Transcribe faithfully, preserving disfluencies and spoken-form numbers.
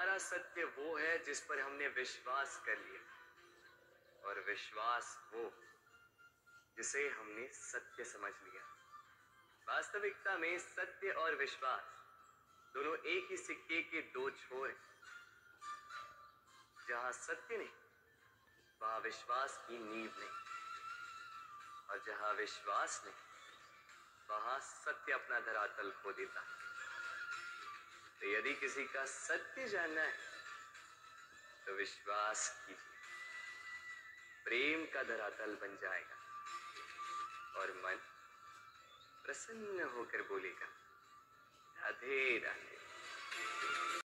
हमारा सत्य वो है जिस पर हमने विश्वास कर लिया, और विश्वास वो जिसे हमने सत्य समझ लिया। वास्तविकता में सत्य और विश्वास दोनों एक ही सिक्के के दो छोर हैं। जहां सत्य नहीं, वहां विश्वास की नींव नहीं, और जहां विश्वास नहीं, वहां सत्य अपना धरातल खो देता है। तो यदि किसी का सत्य जानना है तो विश्वास कीजिए, प्रेम का धरातल बन जाएगा और मन प्रसन्न होकर बोलेगा, राधे राधे।